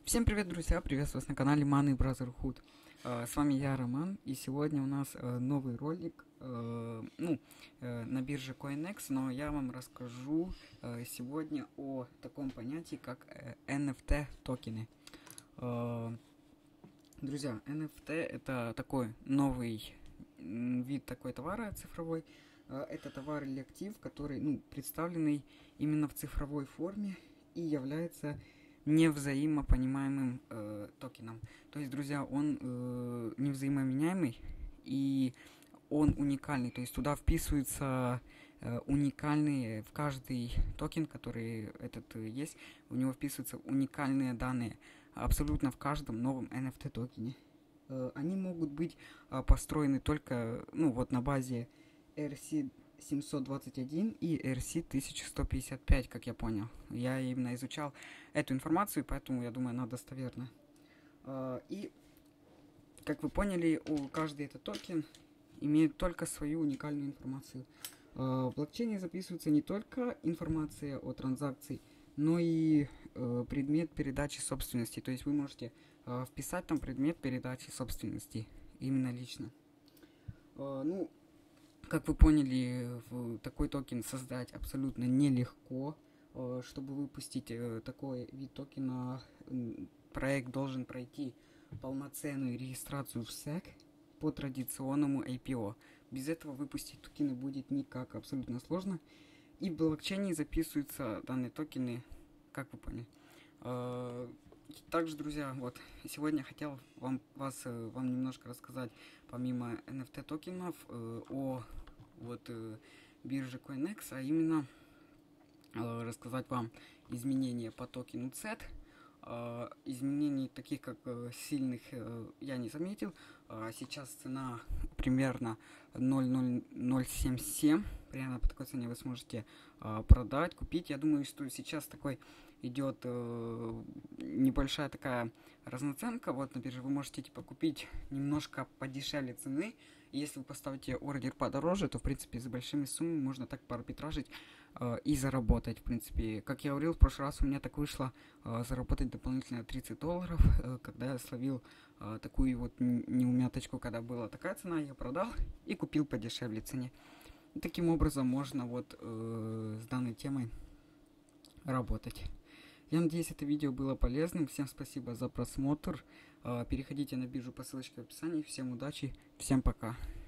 Всем привет, друзья! Приветствую вас на канале Money Brotherhood. С вами я, Роман, и сегодня у нас новый ролик на бирже CoinEx, но я вам расскажу сегодня о таком понятии, как NFT токены. Друзья, NFT это такой новый вид такой товара цифровой. Это товар или актив, который представленный именно в цифровой форме и является невзаимопонимаемым токеном. То есть, друзья, он невзаимоменяемый и он уникальный. То есть туда вписываются уникальные, в каждый токен, который есть, у него вписываются уникальные данные абсолютно в каждом новом NFT токене. Они могут быть построены только на базе ERC-721 и ERC-1155, как я понял. Я именно изучал эту информацию, поэтому я думаю, она достоверна. И, как вы поняли, каждый этот токен имеет только свою уникальную информацию. В блокчейне записывается не только информация о транзакции, но и предмет передачи собственности. То есть вы можете вписать там предмет передачи собственности именно лично. Как вы поняли, такой токен создать абсолютно нелегко. Чтобы выпустить такой вид токена, проект должен пройти полноценную регистрацию в SEC по традиционному IPO. Без этого выпустить токены будет никак, абсолютно сложно. И в блокчейне записываются данные токены, как вы поняли. Также, друзья, сегодня хотел вам немножко рассказать, помимо NFT токенов, о бирже CoinEx, а именно рассказать вам изменения по токену Z. Изменений таких как сильных я не заметил. Сейчас цена примерно 0,0077. Примерно по такой цене вы сможете продать, купить. Я думаю, что сейчас такой идет небольшая такая разноценка. Вот на бирже вы можете купить немножко подешевле цены. И если вы поставите ордер подороже, то в принципе за большими суммами можно так поарбитражить и заработать, в принципе. Как я говорил, в прошлый раз у меня так вышло заработать дополнительно $30, когда я словил такую неумяточку, когда была такая цена, я продал и купил по дешевле цене. И таким образом можно с данной темой работать. Я надеюсь, это видео было полезным. Всем спасибо за просмотр. Переходите на биржу по ссылочке в описании. Всем удачи, всем пока.